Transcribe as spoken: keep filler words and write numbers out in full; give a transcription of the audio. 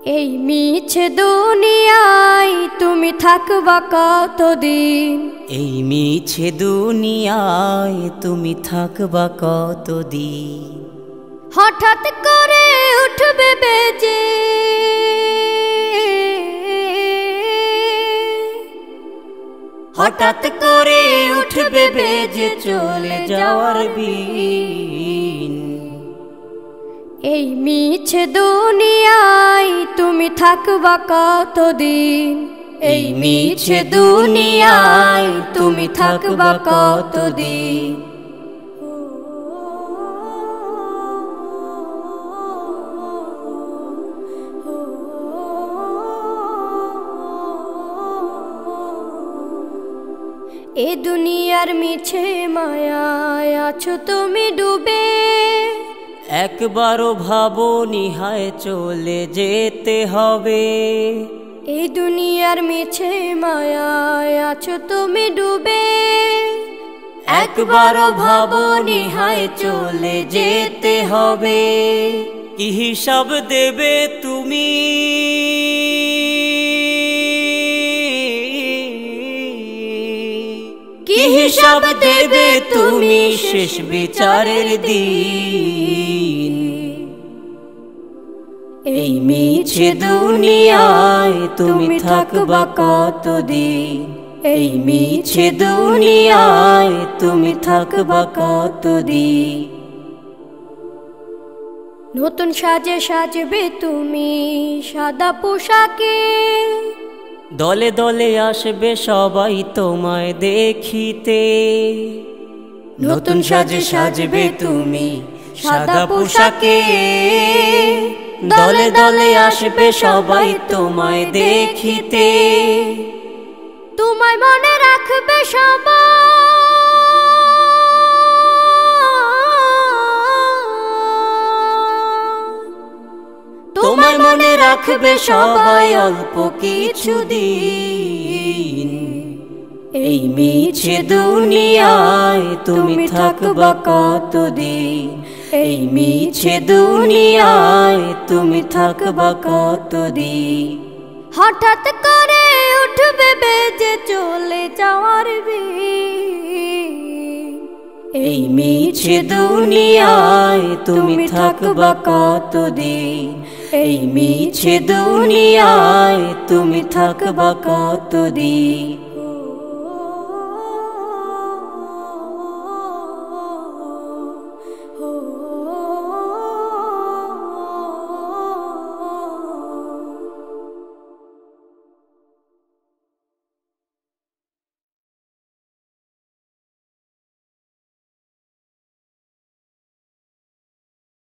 এই মিছে দুনিয়ায় তুমি থাকবা কতদিন? এই মিছে দুনিয়ায় তুমি থাকবা কতদিন? হঠাৎ করে উঠবে বেজে হঠাৎ করে উঠবে বেজে চলে যাওয়ার বিন। এই মিছে দুনিয়ায় তুমি থাকবা কতদিন? এই মিছে দুনিয়ায় তুমি থাকবা কতদিন? এ দুনিয়ার মিছে মায়ায় আছো তুমি ডুবে, একবারও ভাবো নিহায় চলে যেতে হবে। এই দুনিয়ার মিছে মায়ায় আছো তুমি ডুবে, একবারও ভাবো নিহায় চলে যেতে হবে। কি হিসাব দেবে তুমি? কি হিসাব দেবে তুমি শেষ বিচারের দিন? এই মিছে দুনিয়ায় তুমি থাকবা কতদিন? এই মিছে দুনিয়ায় তুমি থাকবা কতদিন? নতুন সাজে সাজবে তুমি সাদা পোশাকে, দলে দলে আসবে সবাই তোমায় দেখিতে। নতুন সাজে সাজবে তুমি সাদা পোশাকে, দলে দলে আসবে সবাই তোমায় দেখিতে। তোমায় মনে রাখবে সবাই, তোমায় মনে রাখবে সবাই অল্প কিছু দিন। এই মিছে দুনিয়ায় তুমি থাকবা কতদিন? এই মিছে দুনিয়ায় তুমি থাকবা কতদিন? হঠাৎ করে উঠবে বেজে চলে যাওয়ার বিন। এই মিছে দুনিয়ায় তুমি থাকবা কতদিন? এই মিছে দুনিয়ায় তুমি থাকবা কতদিন?